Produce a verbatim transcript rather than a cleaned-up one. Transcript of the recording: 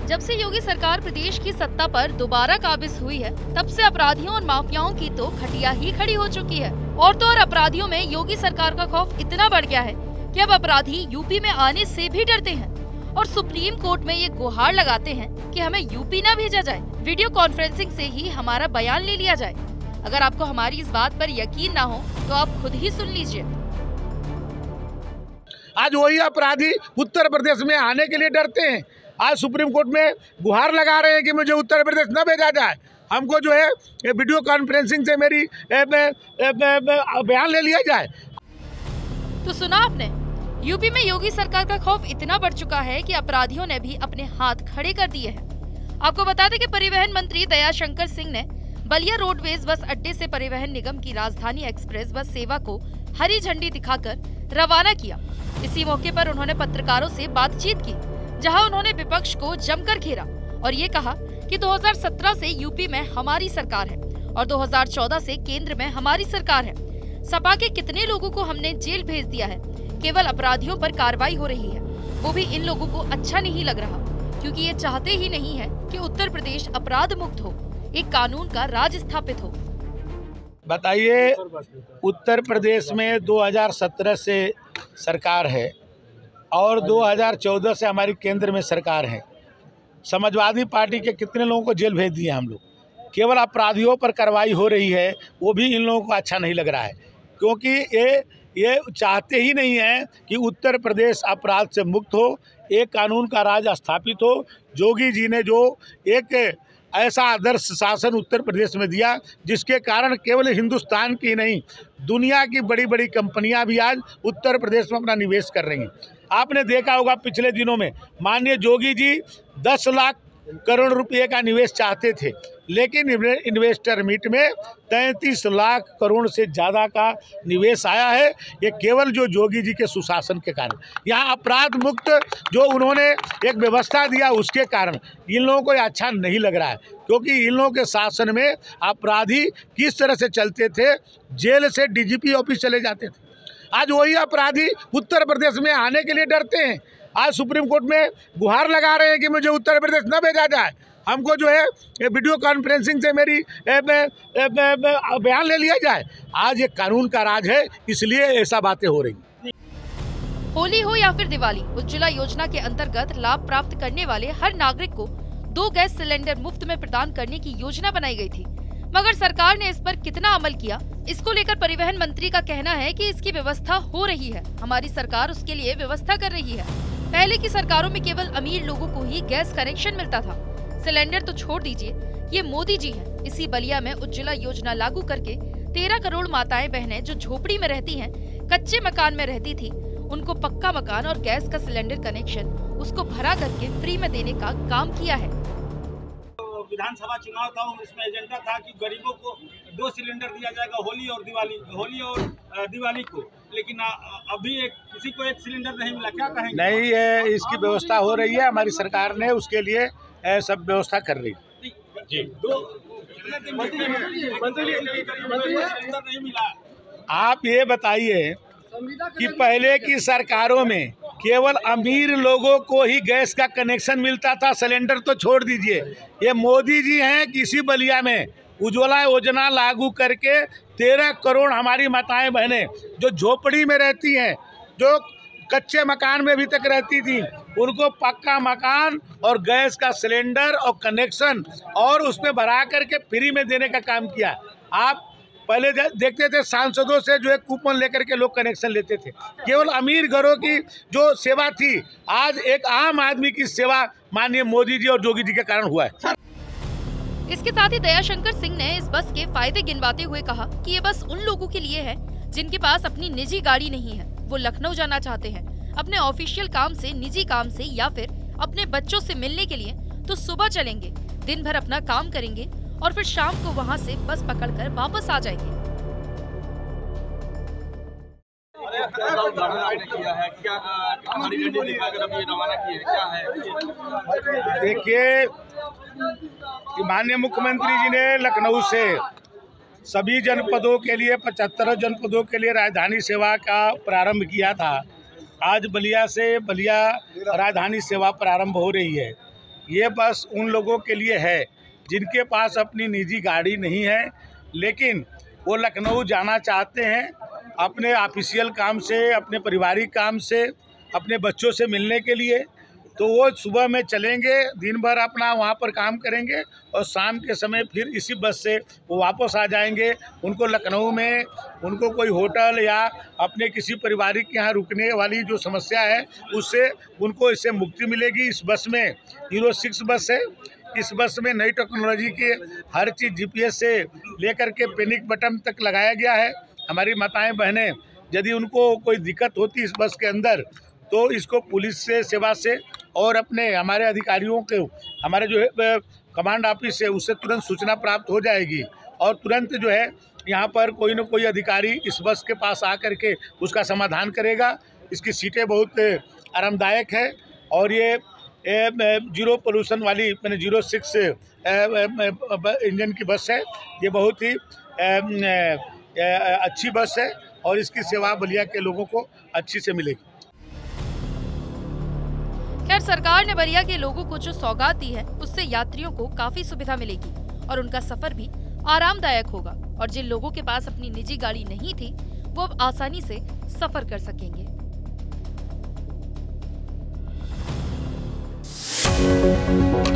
जब से योगी सरकार प्रदेश की सत्ता पर दोबारा काबिज हुई है, तब से अपराधियों और माफियाओं की तो खटिया ही खड़ी हो चुकी है। और तो और अपराधियों में योगी सरकार का खौफ इतना बढ़ गया है कि अब अपराधी यूपी में आने से भी डरते हैं और सुप्रीम कोर्ट में ये गुहार लगाते हैं कि हमें यूपी न भेजा जाए, वीडियो कॉन्फ्रेंसिंग से ही हमारा बयान ले लिया जाए। अगर आपको हमारी इस बात पर यकीन ना हो तो आप खुद ही सुन लीजिए। आज वही अपराधी उत्तर प्रदेश में आने के लिए डरते हैं। आज सुप्रीम कोर्ट में गुहार लगा रहे हैं कि मुझे उत्तर प्रदेश न भेजा जाए, हमको जो है वीडियो कॉन्फ्रेंसिंग से मेरी ए, ए, ए, ए, बयान ले लिया जाए। तो सुना आपने, यूपी में योगी सरकार का खौफ इतना बढ़ चुका है कि अपराधियों ने भी अपने हाथ खड़े कर दिए हैं। आपको बता दें कि परिवहन मंत्री दयाशंकर सिंह ने बलिया रोडवेज बस अड्डे से परिवहन निगम की राजधानी एक्सप्रेस बस सेवा को हरी झंडी दिखाकर रवाना किया। इसी मौके पर उन्होंने पत्रकारों से बातचीत की, जहां उन्होंने विपक्ष को जमकर घेरा और ये कहा कि दो हज़ार सत्रह से यूपी में हमारी सरकार है और दो हज़ार चौदह से केंद्र में हमारी सरकार है। सपा के कितने लोगों को हमने जेल भेज दिया है, केवल अपराधियों पर कार्रवाई हो रही है, वो भी इन लोगों को अच्छा नहीं लग रहा, क्योंकि ये चाहते ही नहीं है कि उत्तर प्रदेश अपराध मुक्त हो, एक कानून का राज स्थापित हो। बताइए, उत्तर प्रदेश में दो हज़ार सत्रह से सरकार है और दो हज़ार चौदह से हमारी केंद्र में सरकार है। समाजवादी पार्टी के कितने लोगों को जेल भेज दिए हम लोग, केवल अपराधियों पर कार्रवाई हो रही है, वो भी इन लोगों को अच्छा नहीं लग रहा है, क्योंकि ये ये चाहते ही नहीं है कि उत्तर प्रदेश अपराध से मुक्त हो, एक कानून का राज स्थापित हो। योगी जी ने जो एक ऐसा आदर्श शासन उत्तर प्रदेश में दिया, जिसके कारण केवल हिंदुस्तान की नहीं, दुनिया की बड़ी बड़ी कंपनियां भी आज उत्तर प्रदेश में अपना निवेश कर रही हैं। आपने देखा होगा पिछले दिनों में माननीय योगी जी दस लाख करोड़ रुपए का निवेश चाहते थे, लेकिन इन्वेस्टर मीट में तैंतीस लाख करोड़ से ज़्यादा का निवेश आया है। ये केवल जो योगी जी के सुशासन के कारण, यहाँ अपराध मुक्त जो उन्होंने एक व्यवस्था दिया उसके कारण इन लोगों को ये अच्छा नहीं लग रहा है, क्योंकि इन लोगों के शासन में अपराधी किस तरह से चलते थे, जेल से डीजीपी ऑफिस चले जाते थे। आज वही अपराधी उत्तर प्रदेश में आने के लिए डरते हैं। आज सुप्रीम कोर्ट में गुहार लगा रहे हैं कि मुझे उत्तर प्रदेश न भेजा जाए, हमको जो है वीडियो कॉन्फ्रेंसिंग से मेरी ए, ए, ए, ए, बयान ले लिया जाए। आज ये कानून का राज है, इसलिए ऐसा बातें हो रही। होली हो या फिर दिवाली, उज्ज्वला योजना के अंतर्गत लाभ प्राप्त करने वाले हर नागरिक को दो गैस सिलेंडर मुफ्त में प्रदान करने की योजना बनाई गई थी, मगर सरकार ने इस पर कितना अमल किया, इसको लेकर परिवहन मंत्री का कहना है कि इसकी व्यवस्था हो रही है, हमारी सरकार उसके लिए व्यवस्था कर रही है। पहले की सरकारों में केवल अमीर लोगों को ही गैस कनेक्शन मिलता था, सिलेंडर तो छोड़ दीजिए। ये मोदी जी हैं, इसी बलिया में उज्ज्वला योजना लागू करके तेरह करोड़ माताएं बहनें जो झोपड़ी में रहती हैं, कच्चे मकान में रहती थी, उनको पक्का मकान और गैस का सिलेंडर कनेक्शन उसको भरा करके फ्री में देने का काम किया है। विधानसभा चुनाव था, उसमें एजेंडा था कि गरीबों को दो सिलेंडर दिया जाएगा होली और दिवाली होली और दिवाली को, लेकिन अभी एक किसी को एक सिलेंडर नहीं मिला। क्या कहेंगे? नहीं, ये इसकी व्यवस्था हो रही है, हमारी सरकार ने उसके लिए सब व्यवस्था कर रही है जी। दो नहीं मिला। आप ये बताइए कि पहले की सरकारों में केवल अमीर लोगों को ही गैस का कनेक्शन मिलता था, सिलेंडर तो छोड़ दीजिए। ये मोदी जी हैं, किसी बलिया में उज्ज्वला योजना लागू करके तेरह करोड़ हमारी माताएं बहनें जो झोपड़ी में रहती हैं, जो कच्चे मकान में अभी तक रहती थी, उनको पक्का मकान और गैस का सिलेंडर और कनेक्शन और उसमें भरा करके फ्री में देने का काम किया। आप पहले देखते थे सांसदों से जो है कूपन लेकर के लोग कनेक्शन लेते थे, केवल अमीर घरों की जो सेवा थी, आज एक आम आदमी की सेवा माननीय मोदी जी और योगी जी के कारण हुआ है। इसके साथ ही दयाशंकर सिंह ने इस बस के फायदे गिनवाते हुए कहा कि ये बस उन लोगों के लिए है जिनके पास अपनी निजी गाड़ी नहीं है, वो लखनऊ जाना चाहते हैं अपने ऑफिशियल काम से, निजी काम से या फिर अपने बच्चों से मिलने के लिए, तो सुबह चलेंगे, दिन भर अपना काम करेंगे और फिर शाम को वहां से बस पकड़कर वापस आ जाएंगे। देखिए, माननीय मुख्यमंत्री जी ने लखनऊ से सभी जनपदों के लिए पचहत्तर जनपदों के लिए राजधानी सेवा का प्रारंभ किया था। आज बलिया से बलिया राजधानी सेवा प्रारंभ हो रही है। ये बस उन लोगों के लिए है जिनके पास अपनी निजी गाड़ी नहीं है, लेकिन वो लखनऊ जाना चाहते हैं अपने ऑफिशियल काम से, अपने पारिवारिक काम से, अपने बच्चों से मिलने के लिए। तो वो सुबह में चलेंगे, दिन भर अपना वहाँ पर काम करेंगे और शाम के समय फिर इसी बस से वो वापस आ जाएंगे। उनको लखनऊ में उनको कोई होटल या अपने किसी पारिवारिक के यहाँ रुकने वाली जो समस्या है उससे उनको इससे मुक्ति मिलेगी। इस बस में हीरो सिक्स बस है। इस बस में नई टेक्नोलॉजी के हर चीज़ जीपीएस से लेकर के पैनिक बटन तक लगाया गया है। हमारी माताएं बहनें यदि उनको कोई दिक्कत होती इस बस के अंदर तो इसको पुलिस से सेवा से और अपने हमारे अधिकारियों के हमारे जो है कमांड ऑफिस है उससे तुरंत सूचना प्राप्त हो जाएगी और तुरंत जो है यहाँ पर कोई न कोई अधिकारी इस बस के पास आकर के उसका समाधान करेगा। इसकी सीटें बहुत आरामदायक है और ये जीरो पोल्यूशन वाली मैंने जीरो सिक्स इंजन की बस है। ये बहुत ही अच्छी बस है और इसकी सेवा बलिया के लोगों को अच्छी से मिलेगी। खैर, सरकार ने बलिया के लोगों को जो सौगात दी है उससे यात्रियों को काफी सुविधा मिलेगी और उनका सफर भी आरामदायक होगा और जिन लोगों के पास अपनी निजी गाड़ी नहीं थी वो अब आसानी से सफर कर सकेंगे।